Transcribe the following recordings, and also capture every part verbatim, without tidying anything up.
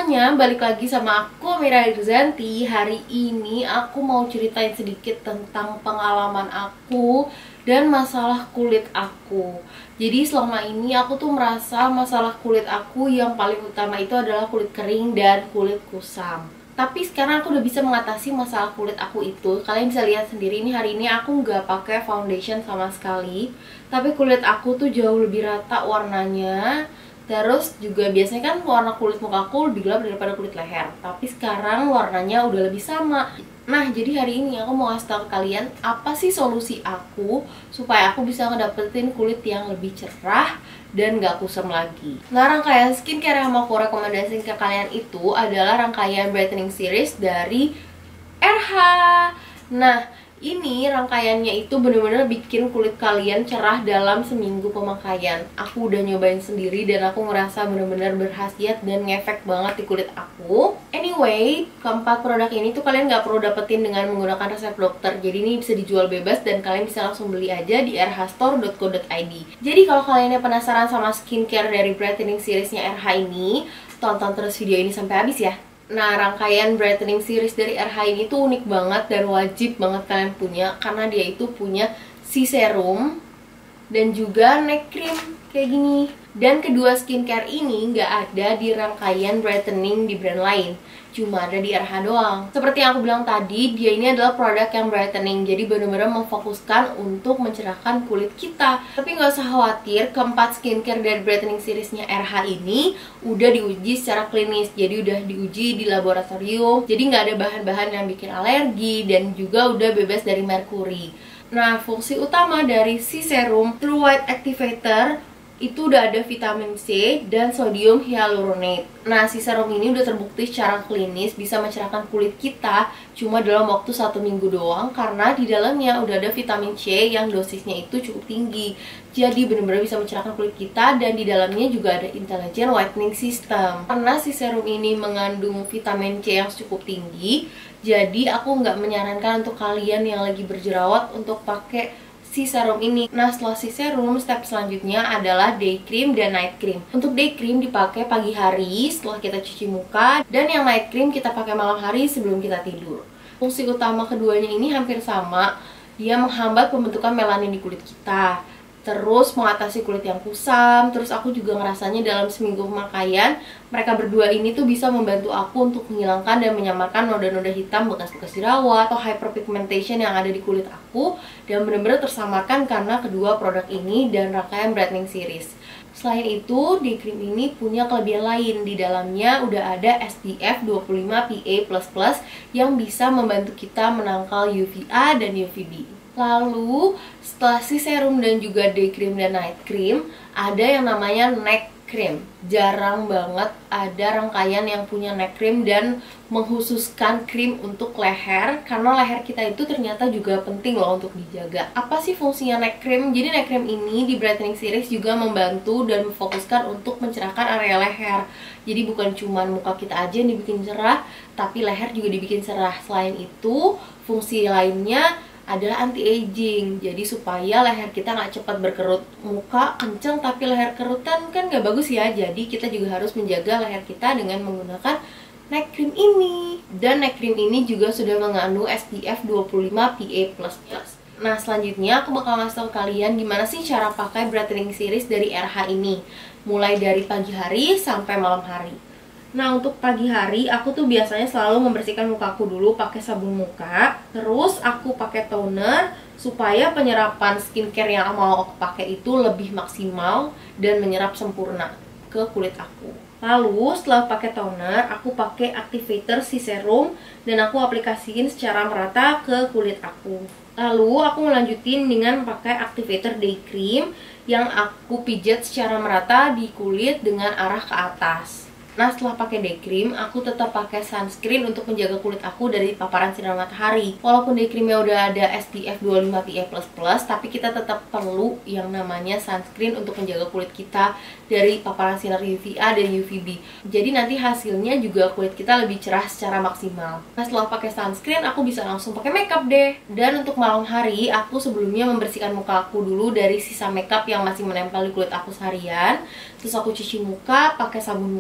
semuanya, balik lagi sama aku Amira Irzanti. Hari ini aku mau ceritain sedikit tentang pengalaman aku dan masalah kulit aku. Jadi selama ini aku tuh merasa masalah kulit aku yang paling utama itu adalah kulit kering dan kulit kusam. Tapi sekarang aku udah bisa mengatasi masalah kulit aku itu. Kalian bisa lihat sendiri, ini hari ini aku nggak pakai foundation sama sekali, tapi kulit aku tuh jauh lebih rata warnanya. Terus juga biasanya kan warna kulit muka aku lebih gelap daripada kulit leher, tapi sekarang warnanya udah lebih sama. Nah, jadi hari ini aku mau kasih tau ke kalian apa sih solusi aku supaya aku bisa ngedapetin kulit yang lebih cerah dan gak kusam lagi. Nah, rangkaian skincare yang mau aku rekomendasiin ke kalian itu adalah rangkaian brightening series dari R H. Nah, ini rangkaiannya itu bener-bener bikin kulit kalian cerah dalam seminggu pemakaian. Aku udah nyobain sendiri dan aku ngerasa bener-bener berkhasiat dan ngefek banget di kulit aku. Anyway, keempat produk ini tuh kalian gak perlu dapetin dengan menggunakan resep dokter. Jadi ini bisa dijual bebas dan kalian bisa langsung beli aja di r h store dot co dot i d. Jadi kalau kalian yang penasaran sama skincare dari brightening seriesnya R H ini, tonton terus video ini sampai habis ya. Nah, rangkaian brightening series dari R H ini tuh unik banget dan wajib banget kalian punya, karena dia itu punya si serum dan juga neck cream kayak gini. Dan kedua skincare ini nggak ada di rangkaian brightening di brand lain, cuma ada di R H doang. Seperti yang aku bilang tadi, dia ini adalah produk yang brightening, jadi benar-benar memfokuskan untuk mencerahkan kulit kita. Tapi nggak usah khawatir, keempat skincare dari brightening seriesnya R H ini udah diuji secara klinis, jadi udah diuji di laboratorium, jadi nggak ada bahan-bahan yang bikin alergi dan juga udah bebas dari merkuri. Nah, fungsi utama dari si serum True White Activator itu udah ada vitamin C dan sodium hyaluronate. Nah, si serum ini udah terbukti secara klinis bisa mencerahkan kulit kita cuma dalam waktu satu minggu doang, karena di dalamnya udah ada vitamin C yang dosisnya itu cukup tinggi. Jadi benar-benar bisa mencerahkan kulit kita, dan di dalamnya juga ada intelligent whitening system. Karena si serum ini mengandung vitamin C yang cukup tinggi, jadi aku nggak menyarankan untuk kalian yang lagi berjerawat untuk pakai si serum ini. Nah, setelah si serum, step selanjutnya adalah day cream dan night cream. Untuk day cream dipakai pagi hari setelah kita cuci muka, dan yang night cream kita pakai malam hari sebelum kita tidur. Fungsi utama keduanya ini hampir sama. Dia menghambat pembentukan melanin di kulit kita, terus mengatasi kulit yang kusam. Terus aku juga ngerasanya dalam seminggu pemakaian, mereka berdua ini tuh bisa membantu aku untuk menghilangkan dan menyamarkan noda-noda hitam bekas-bekas jerawat atau hyperpigmentation yang ada di kulit aku, dan benar-benar tersamarkan karena kedua produk ini dan rangkaian brightening series. Selain itu, day cream ini punya kelebihan lain. Di dalamnya udah ada S P F dua puluh lima P A plus plus yang bisa membantu kita menangkal U V A dan U V B. Lalu setelah si serum dan juga day cream dan night cream, ada yang namanya neck cream. Jarang banget ada rangkaian yang punya neck cream dan menghususkan krim untuk leher, karena leher kita itu ternyata juga penting loh untuk dijaga. Apa sih fungsinya neck cream? Jadi neck cream ini di brightening series juga membantu dan memfokuskan untuk mencerahkan area leher. Jadi bukan cuma muka kita aja yang dibikin cerah, tapi leher juga dibikin cerah. Selain itu, fungsi lainnya adalah anti-aging, jadi supaya leher kita nggak cepat berkerut. Muka kenceng tapi leher kerutan kan nggak bagus ya, jadi kita juga harus menjaga leher kita dengan menggunakan neck cream ini. Dan neck cream ini juga sudah mengandung S P F dua puluh lima P A plus plus. Nah, selanjutnya aku bakal ngasih tau kalian gimana sih cara pakai brightening series dari R H ini, mulai dari pagi hari sampai malam hari. Nah, untuk pagi hari aku tuh biasanya selalu membersihkan mukaku dulu pakai sabun muka. Terus aku pakai toner supaya penyerapan skincare yang mau aku pakai itu lebih maksimal dan menyerap sempurna ke kulit aku. Lalu setelah pakai toner, aku pakai activator si serum dan aku aplikasiin secara merata ke kulit aku. Lalu aku ngelanjutin dengan pakai activator day cream yang aku pijat secara merata di kulit dengan arah ke atas. Nah, setelah pakai day cream, aku tetap pakai sunscreen untuk menjaga kulit aku dari paparan sinar matahari. Walaupun day creamnya udah ada S P F dua puluh lima P A plus plus, tapi kita tetap perlu yang namanya sunscreen untuk menjaga kulit kita dari paparan sinar U V A dan U V B. Jadi nanti hasilnya juga kulit kita lebih cerah secara maksimal. Nah, setelah pakai sunscreen, aku bisa langsung pakai makeup deh. Dan untuk malam hari, aku sebelumnya membersihkan muka aku dulu dari sisa makeup yang masih menempel di kulit aku seharian. Terus aku cuci muka pakai sabun muka seperti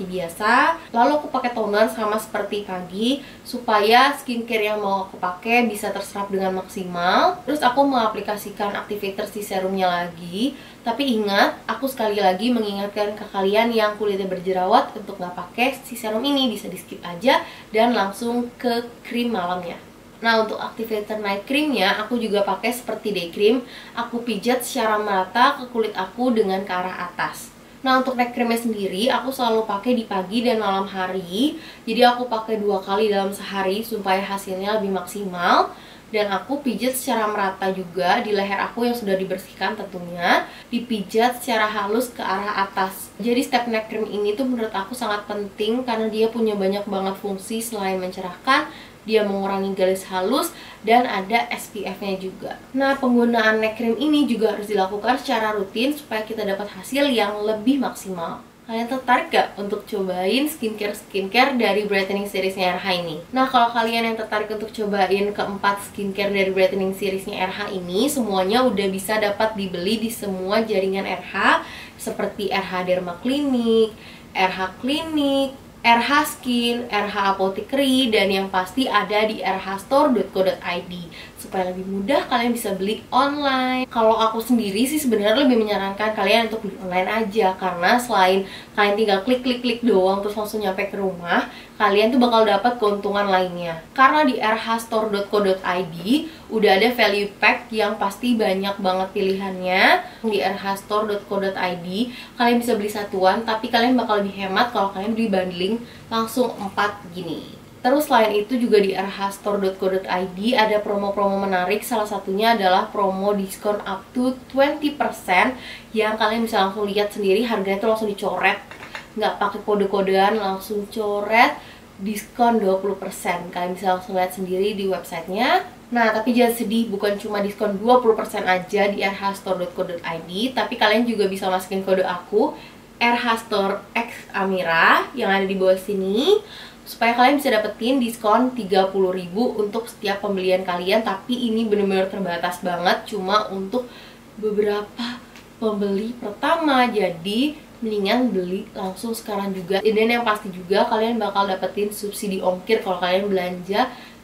biasa. Lalu aku pakai toner sama seperti pagi supaya skincare yang mau aku pakai bisa terserap dengan maksimal. Terus aku mengaplikasikan activator si serumnya lagi. Tapi ingat, aku sekali lagi mengingatkan ke kalian yang kulitnya berjerawat untuk nggak pakai si serum ini, bisa di skip aja dan langsung ke krim malamnya. Nah, untuk activator night creamnya aku juga pakai seperti day cream. Aku pijat secara merata ke kulit aku dengan ke arah atas. Nah, untuk night creamnya sendiri aku selalu pakai di pagi dan malam hari. Jadi aku pakai dua kali dalam sehari supaya hasilnya lebih maksimal. Dan aku pijat secara merata juga di leher aku yang sudah dibersihkan tentunya. Dipijat secara halus ke arah atas. Jadi step night cream ini tuh menurut aku sangat penting karena dia punya banyak banget fungsi selain mencerahkan. Dia mengurangi garis halus dan ada S P F-nya juga. Nah, penggunaan night cream ini juga harus dilakukan secara rutin supaya kita dapat hasil yang lebih maksimal. Kalian tertarik gak untuk cobain skincare-skincare dari brightening seriesnya R H ini? Nah, kalau kalian yang tertarik untuk cobain keempat skincare dari brightening seriesnya R H ini, semuanya udah bisa dapat dibeli di semua jaringan R H seperti R H Derma Clinic, R H Clinic, R H Skin, R H Apothecary, dan yang pasti ada di r h store dot co dot i d. Supaya lebih mudah kalian bisa beli online. Kalau aku sendiri sih sebenarnya lebih menyarankan kalian untuk beli online aja, karena selain kalian tinggal klik-klik-klik doang terus langsung nyampe ke rumah, kalian tuh bakal dapat keuntungan lainnya. Karena di r h store dot co dot i d udah ada value pack yang pasti banyak banget pilihannya. Di r h store dot co dot i d kalian bisa beli satuan, tapi kalian bakal lebih hemat kalau kalian beli bundling langsung empat gini. Terus selain itu juga di r h store dot co dot i d ada promo-promo menarik. Salah satunya adalah promo diskon up to dua puluh persen yang kalian bisa langsung lihat sendiri, harganya tuh langsung dicoret, nggak pakai kode-kodean, langsung coret diskon dua puluh persen. Kalian bisa langsung lihat sendiri di websitenya. Nah, tapi jangan sedih, bukan cuma diskon dua puluh persen aja di r h store dot co dot i d, tapi kalian juga bisa masukin kode aku R H Store X Amira yang ada di bawah sini supaya kalian bisa dapetin diskon tiga puluh ribu untuk setiap pembelian kalian. Tapi ini bener-bener terbatas banget, cuma untuk beberapa pembeli pertama. Jadi mendingan beli langsung sekarang juga. Dan yang pasti juga kalian bakal dapetin subsidi ongkir kalau kalian belanja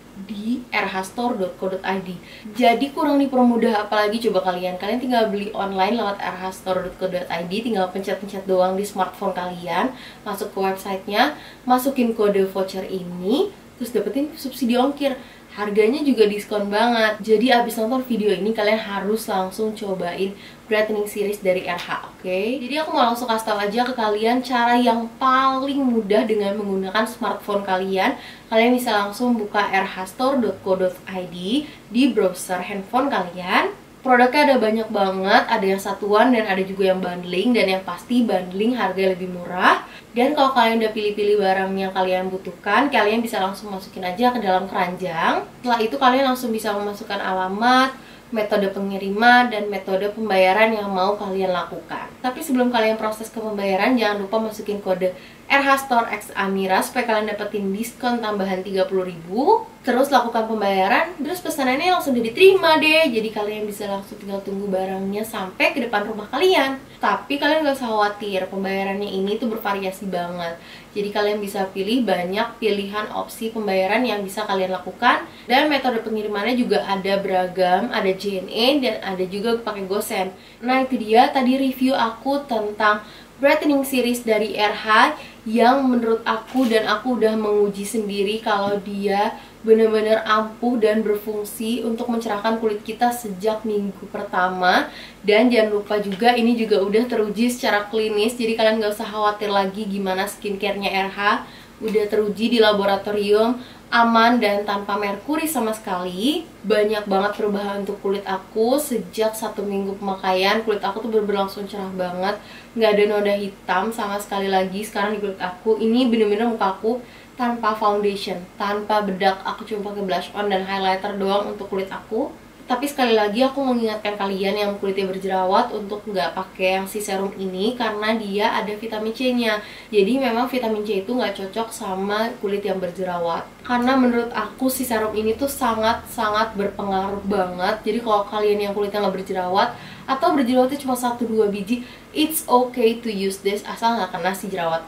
di r h store dot co dot i d. Jadi kurang dipermudah apalagi coba kalian. Kalian tinggal beli online lewat r h store dot co dot i d, tinggal pencet-pencet doang di smartphone kalian, masuk ke websitenya, masukin kode voucher ini, terus dapetin subsidi ongkir. Harganya juga diskon banget. Jadi abis nonton video ini kalian harus langsung cobain brightening series dari R H, oke? Okay? Jadi aku mau langsung kasih tau aja ke kalian cara yang paling mudah dengan menggunakan smartphone kalian. Kalian bisa langsung buka r h store dot co dot i d di browser handphone kalian. Produknya ada banyak banget, ada yang satuan dan ada juga yang bundling. Dan yang pasti bundling harganya lebih murah. Dan kalau kalian udah pilih-pilih barang yang kalian butuhkan, kalian bisa langsung masukin aja ke dalam keranjang. Setelah itu kalian langsung bisa memasukkan alamat, metode pengiriman, dan metode pembayaran yang mau kalian lakukan. Tapi sebelum kalian proses ke pembayaran, jangan lupa masukin kode R H Store X Amira supaya kalian dapetin diskon tambahan tiga puluh ribu. Terus lakukan pembayaran, terus pesanannya langsung udah diterima deh. Jadi kalian bisa langsung tinggal tunggu barangnya sampai ke depan rumah kalian. Tapi kalian gak usah khawatir, pembayarannya ini tuh bervariasi banget. Jadi kalian bisa pilih banyak pilihan opsi pembayaran yang bisa kalian lakukan. Dan metode pengirimannya juga ada beragam, ada J N E dan ada juga pakai GoSend. Nah itu dia tadi review aku tentang brightening series dari R H yang menurut aku dan aku udah menguji sendiri kalau dia benar-benar ampuh dan berfungsi untuk mencerahkan kulit kita sejak minggu pertama. Dan jangan lupa juga ini juga udah teruji secara klinis, jadi kalian gak usah khawatir lagi gimana skincare-nya R H. Udah teruji di laboratorium, aman dan tanpa merkuri sama sekali. Banyak banget perubahan untuk kulit aku sejak satu minggu pemakaian. Kulit aku tuh berlangsung cerah banget, nggak ada noda hitam sama sekali lagi sekarang di kulit aku. Ini bener-bener muka aku tanpa foundation, tanpa bedak. Aku cuma pakai blush on dan highlighter doang untuk kulit aku. Tapi sekali lagi aku mengingatkan kalian yang kulitnya berjerawat untuk nggak pakai yang si serum ini karena dia ada vitamin C-nya. Jadi memang vitamin C itu nggak cocok sama kulit yang berjerawat. Karena menurut aku si serum ini tuh sangat-sangat berpengaruh banget. Jadi kalau kalian yang kulitnya nggak berjerawat atau berjerawatnya cuma satu dua biji, it's okay to use this asal nggak kena si jerawatnya.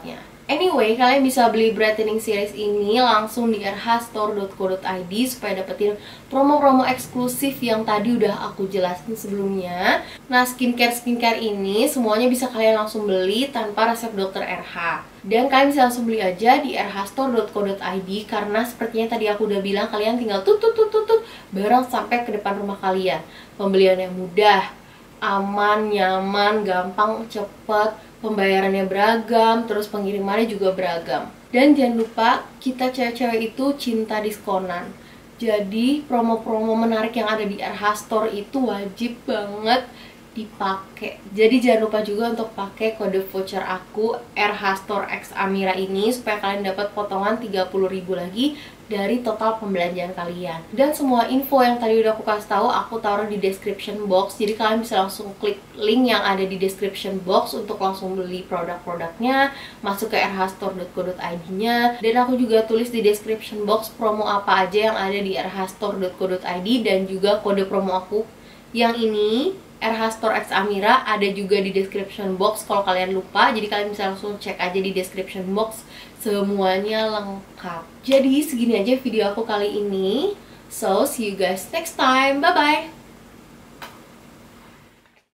Anyway, kalian bisa beli brightening series ini langsung di r h store dot co dot i d supaya dapetin promo-promo eksklusif yang tadi udah aku jelasin sebelumnya. Nah, skincare-skincare ini semuanya bisa kalian langsung beli tanpa resep dokter R H. Dan kalian bisa langsung beli aja di r h store dot co dot i d karena sepertinya tadi aku udah bilang, kalian tinggal tutut tutut tutut barang sampai ke depan rumah kalian. Pembelian yang mudah, aman, nyaman, gampang, cepet, pembayarannya beragam, terus pengirimannya juga beragam. Dan jangan lupa, kita cewek-cewek itu cinta diskonan. Jadi promo-promo menarik yang ada di R H Store itu wajib banget dipakai. Jadi jangan lupa juga untuk pakai kode voucher aku R H Store X Amira ini supaya kalian dapat potongan tiga puluh ribu lagi dari total pembelanjaan kalian. Dan semua info yang tadi udah aku kasih tahu aku taruh di description box. Jadi kalian bisa langsung klik link yang ada di description box untuk langsung beli produk-produknya, masuk ke r h store dot co dot i d-nya. Dan aku juga tulis di description box promo apa aja yang ada di r h store dot co dot i d dan juga kode promo aku yang ini R H Store X Amira ada juga di description box kalau kalian lupa. Jadi kalian bisa langsung cek aja di description box, semuanya lengkap. Jadi segini aja video aku kali ini. So see you guys next time, bye bye.